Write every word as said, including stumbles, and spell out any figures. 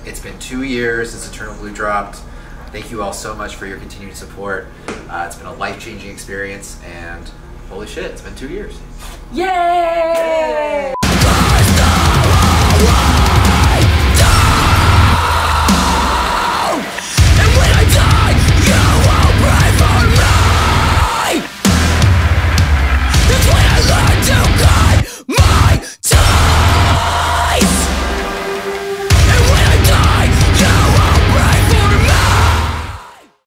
It's been two years since Eternal Blue dropped. Thank you all so much for your continued support. Uh, it's been a life-changing experience, and holy shit, it's been two years. Yay! Yay!